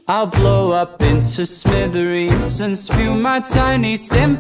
I'll blow up into smithereens and spew my tiny symphony